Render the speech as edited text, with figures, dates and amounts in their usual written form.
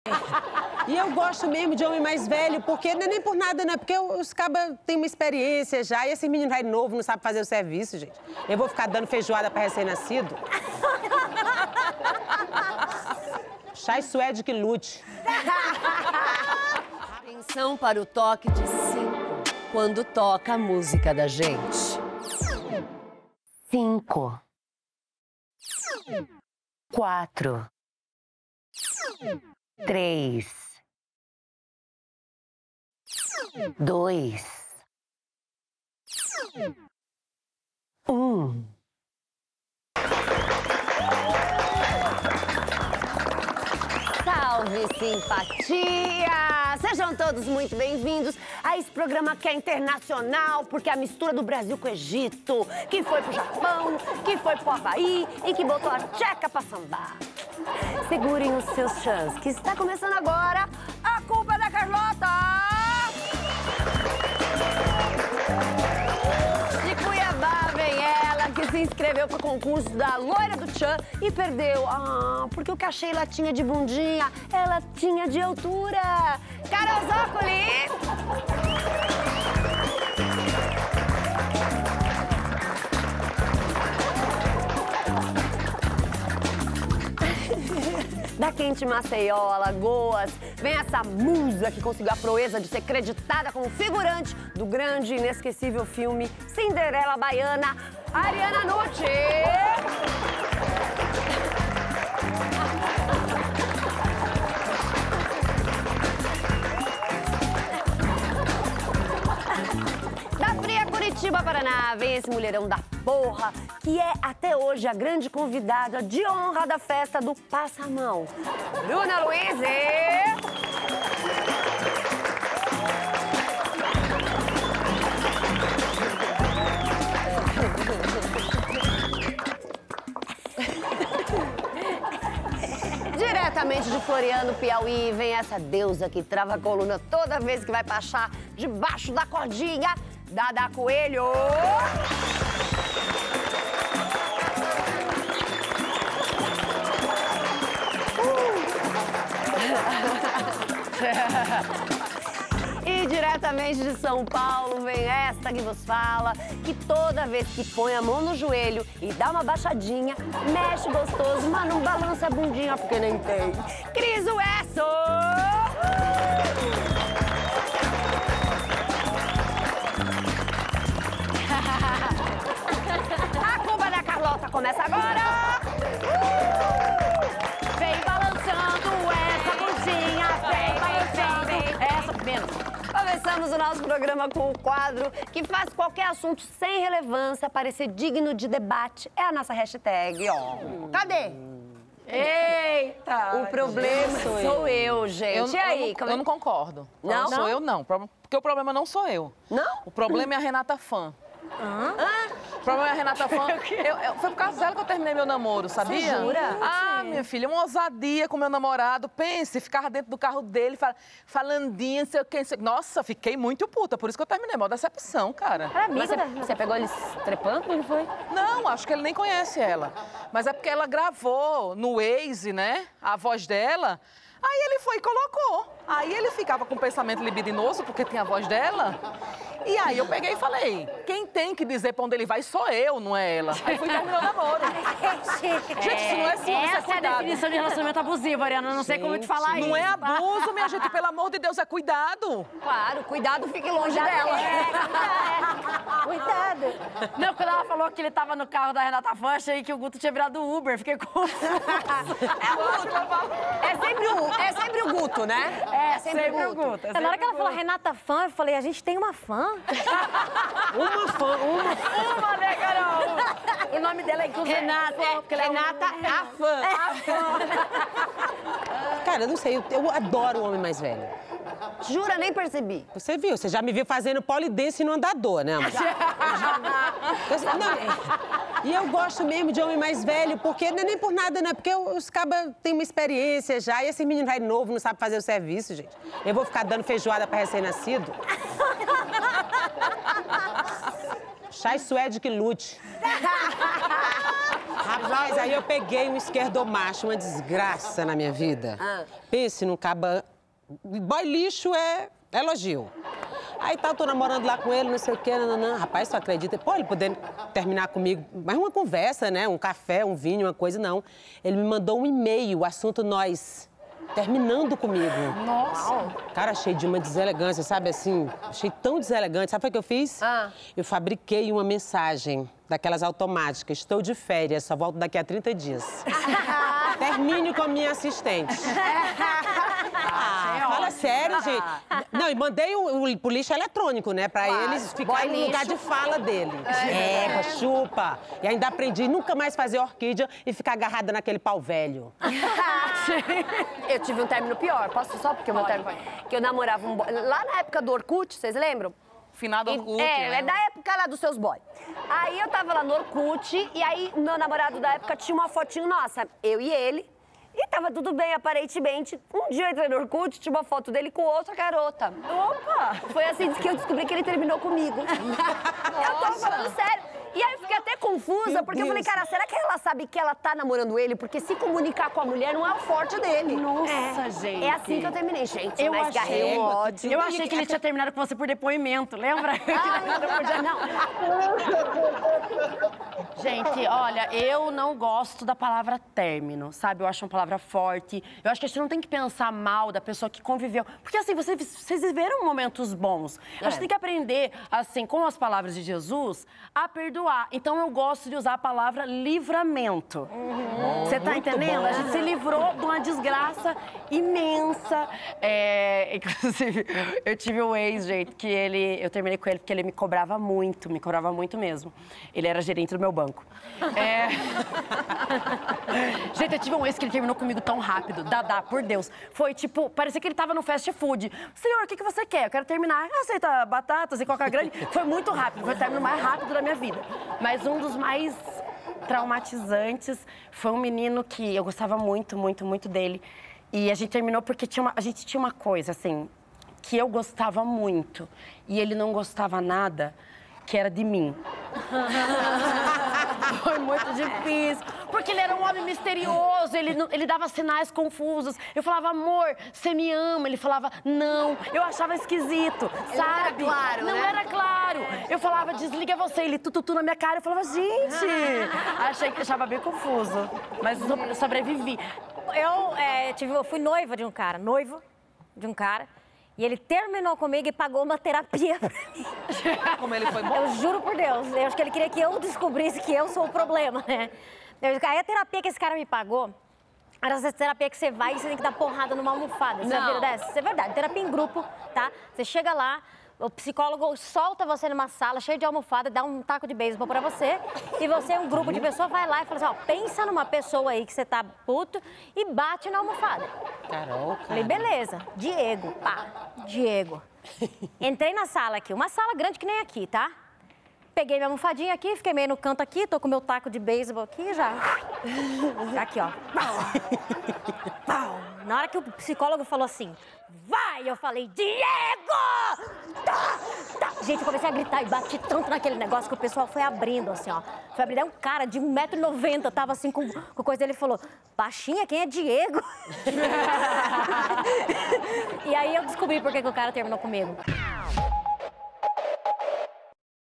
E eu gosto mesmo de homem mais velho, porque não é nem por nada, não. Porque os cabas têm uma experiência já, e esse menino vai novo, não sabe fazer o serviço, gente. Eu vou ficar dando feijoada pra recém-nascido? Chai suede que lute. Atenção para o toque de 5, quando toca a música da gente. 5, 4, 3, 2, 1. Salve, simpatia! Sejam todos muito bem-vindos a esse programa que é internacional, porque é a mistura do Brasil com o Egito, que foi pro Japão, que foi pro Havaí e que botou a tcheca pra sambar. Segurem os seus chãs, que está começando agora A Culpa é da Carlota! De Cuiabá vem ela, que se inscreveu pro concurso da Loira do Tchan e perdeu. Ah, porque o que a Sheila tinha de bundinha, ela tinha de altura. Carol Zócoli! Da Quente Maceió, Alagoas, vem essa musa que conseguiu a proeza de ser creditada como figurante do grande e inesquecível filme Cinderela Baiana, Ariana Nucci! Da fria Curitiba, Paraná, vem esse mulherão da porra, que é até hoje a grande convidada de honra da festa do Passamão. Bruna Luiz! Diretamente de Floriano, Piauí, vem essa deusa que trava a coluna toda vez que vai passar debaixo da cordinha, Dada Coelho! E diretamente de São Paulo vem esta que vos fala, que toda vez que põe a mão no joelho e dá uma baixadinha, mexe gostoso, mas não balança a bundinha porque nem tem. Cris Uesso! A Culpa da Carlota começa agora! Vem balançando essa bundinha, vem balançando essa... Menos. Começamos o nosso programa com o quadro que faz qualquer assunto sem relevância parecer digno de debate. É a nossa hashtag, ó. Cadê? Eita! O problema sou eu, gente. E aí? Eu não concordo. Não? Sou eu, não. Porque o problema não sou eu. Não? O problema é a Renata Fã. O problema é a Renata Fã. Foi por causa dela que eu terminei meu namoro, sabia? Você jura? Ah, minha filha, uma ousadia com meu namorado. Pense, ficava dentro do carro dele, falandinha, não sei o quê. Nossa, fiquei muito puta. Por isso que eu terminei. Mó decepção, cara. Mas você pegou eles trepando? Como foi? Não, acho que ele nem conhece ela. Mas é porque ela gravou no Waze, né? A voz dela. Aí ele foi e colocou. Aí ele ficava com o pensamento libidinoso, porque tinha a voz dela. E aí eu peguei e falei, quem tem que dizer pra onde ele vai sou eu, não é ela. Aí fui terminar o namoro. Gente, isso não é ciúme, isso é Essa é a cuidado. definição de relacionamento abusivo, Ariana. Eu não sei como te falar isso. Não é tá? abuso, minha gente, pelo amor de Deus, é cuidado. Claro, cuidado, fique longe dela. Cuidado. Não, quando ela falou que ele tava no carro da Renata Fã, achei que o Guto tinha virado Uber. Fiquei confusa. É sempre o Guto, né? É sempre o Guto. Na hora que ela falou Renata Fã, eu falei, a gente tem uma fã? Uma, né, Carol? O nome dela é inclusive Renata, a fã. Cara, eu não sei, eu adoro o homem mais velho. Jura, nem percebi. Você viu, você já me viu fazendo polidense no andador, né, amor? E eu gosto mesmo de homem mais velho, porque não é nem por nada, né? Porque os cabas têm uma experiência já, e esse menino vai novo, não sabe fazer o serviço, gente. Eu vou ficar dando feijoada pra recém-nascido? Chai suede que lute. Rapaz, aí eu peguei um esquerdomacho, uma desgraça na minha vida. Pense num caba... Boy lixo é elogio. Aí tá, eu tô namorando lá com ele, não sei o quê, nananã. Rapaz, tu acredita? Pô, ele poder terminar comigo, mais uma conversa, né? Um café, um vinho, uma coisa, não. Ele me mandou um e-mail, o assunto nós, terminando comigo. Nossa. Cara, achei de uma deselegância, sabe assim? Achei tão deselegante. Sabe o que eu fiz? Eu fabriquei uma mensagem daquelas automáticas. Estou de férias, só volto daqui a 30 dias. Termine com a minha assistente. Fala sério, gente. Não, e mandei pro lixo eletrônico, né? Pra eles ficarem no lugar de fala dele. Chupa. E ainda aprendi nunca mais fazer orquídea e ficar agarrada naquele pau velho. Eu tive um término pior, posso só porque o meu término... Que eu namorava um boy... Lá na época do Orkut, vocês lembram? Finado Orkut, né? É da época lá dos seus boys. Aí eu tava lá no Orkut e aí meu namorado da época tinha uma fotinho nossa, eu e ele. E tava tudo bem, aparentemente. Um dia eu entrei no Orkut, tinha uma foto dele com outra garota. Opa! Foi assim que eu descobri que ele terminou comigo. Eu tô falando sério. E aí eu fiquei até confusa, porque eu falei, cara, será que ela sabe que ela tá namorando ele? Porque se comunicar com a mulher não é o forte dele. Nossa, gente. É assim que eu terminei, gente. Eu Mas achei- garrei um ódio. Eu achei que ele tinha terminado com você por depoimento, lembra? Gente, olha, eu não gosto da palavra término, sabe? Eu acho uma palavra forte. Eu acho que a gente não tem que pensar mal da pessoa que conviveu. Porque, assim, vocês viveram momentos bons. A gente tem que aprender, assim, com as palavras de Jesus, a perdoar. Então, eu gosto de usar a palavra livramento. Você tá entendendo? A gente se livrou de uma desgraça imensa. Inclusive, eu tive um ex, gente, que eu terminei com ele porque ele me cobrava muito mesmo. Ele era gerente do meu banco. Gente, eu tive um ex que ele terminou comigo tão rápido. Dadá, por Deus. Foi tipo, parecia que ele tava no fast food. Senhor, o que você quer? Eu quero terminar. Aceita batatas e coca grande? Foi muito rápido, foi o término mais rápido da minha vida. Mas um dos mais traumatizantes foi um menino que eu gostava muito, muito, muito dele. E a gente terminou porque a gente tinha uma coisa, assim, que eu gostava muito. E ele não gostava nada, que era de mim. Foi muito difícil, porque ele era um homem misterioso, ele dava sinais confusos. Eu falava, amor, você me ama? Ele falava, não. Eu achava esquisito, sabe? Não era claro, Não né? era claro. Eu falava, desliga você. Ele tututu na minha cara. Eu falava, gente. Achava bem confuso, mas eu sobrevivi. Eu fui noiva de um cara, e ele terminou comigo e pagou uma terapia pra mim. Como ele foi bom? Eu juro por Deus, eu acho que ele queria que eu descobrisse que eu sou o problema, né? Aí a terapia que esse cara me pagou, era essa terapia que você vai e você tem que dar porrada numa almofada. Você vira dessa? Isso é verdade, terapia em grupo, tá? Você chega lá, o psicólogo solta você numa sala cheia de almofada, dá um taco de beisebol pra você, e você, um grupo de pessoas, vai lá e fala assim, ó, pensa numa pessoa aí que você tá puto e bate na almofada. Carol, cara. Falei, beleza, Diego, pá, Diego. Entrei na sala aqui, uma sala grande que nem aqui, tá? Peguei minha almofadinha aqui, fiquei meio no canto aqui, tô com meu taco de beisebol aqui já. Aqui, ó. Pau. Na hora que o psicólogo falou assim, vai! Eu falei, Diego! Tá! Gente, eu comecei a gritar e bati tanto naquele negócio que o pessoal foi abrindo, assim, ó. Foi abrindo, aí um cara de 1,90 m, tava assim com coisa dele, falou, baixinha, quem é Diego? E aí eu descobri por que o cara terminou comigo.